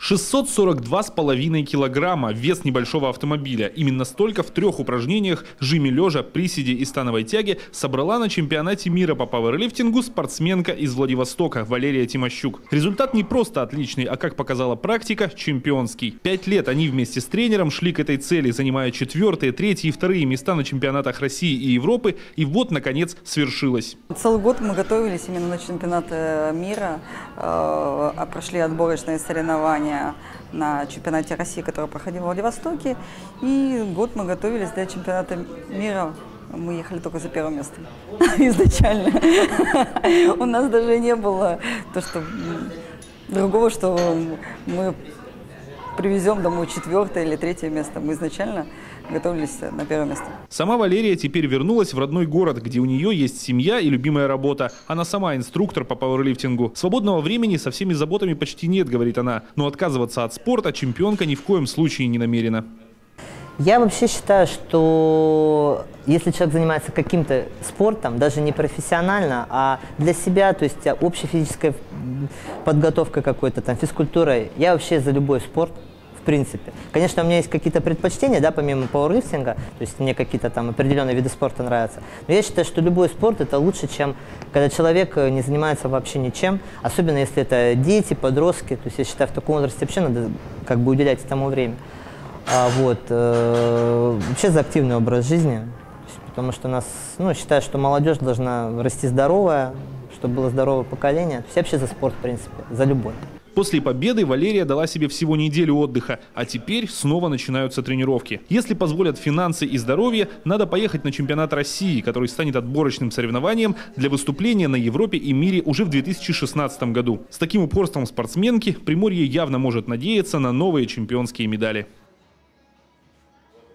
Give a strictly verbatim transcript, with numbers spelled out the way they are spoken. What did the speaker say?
шестьсот сорок два с половиной килограмма – вес небольшого автомобиля. Именно столько в трех упражнениях – жиме лежа, приседе и становой тяге – собрала на чемпионате мира по пауэрлифтингу спортсменка из Владивостока Валерия Тимощук. Результат не просто отличный, а, как показала практика, чемпионский. Пять лет они вместе с тренером шли к этой цели, занимая четвертые, третьи и вторые места на чемпионатах России и Европы. И вот, наконец, свершилось. Целый год мы готовились именно на чемпионат мира, э, прошли отборочные соревнования на чемпионате России, который проходил в Владивостоке. И год мы готовились для чемпионата мира. Мы ехали только за первым местом изначально. У нас даже не было то, что другого, что мы привезем домой четвертое или третье место. Мы изначально готовились на первое место. Сама Валерия теперь вернулась в родной город, где у нее есть семья и любимая работа. Она сама инструктор по пауэрлифтингу. Свободного времени со всеми заботами почти нет, говорит она. Но отказываться от спорта чемпионка ни в коем случае не намерена. Я вообще считаю, что если человек занимается каким-то спортом, даже не профессионально, а для себя, то есть общей физической подготовкой какой-то, там, физкультурой, я вообще за любой спорт. В принципе. Конечно, у меня есть какие-то предпочтения, да, помимо пауэрлифтинга, то есть мне какие-то там определенные виды спорта нравятся. Но я считаю, что любой спорт это лучше, чем когда человек не занимается вообще ничем, особенно если это дети, подростки. То есть я считаю, в таком возрасте вообще надо как бы уделять этому время. А вот, э, вообще за активный образ жизни, потому что у нас, ну, считаю, что молодежь должна расти здоровая, чтобы было здоровое поколение. То есть я вообще за спорт, в принципе, за любой. После победы Валерия дала себе всего неделю отдыха, а теперь снова начинаются тренировки. Если позволят финансы и здоровье, надо поехать на чемпионат России, который станет отборочным соревнованием для выступления на Европе и мире уже в две тысячи шестнадцатом году. С таким упорством спортсменки Приморье явно может надеяться на новые чемпионские медали.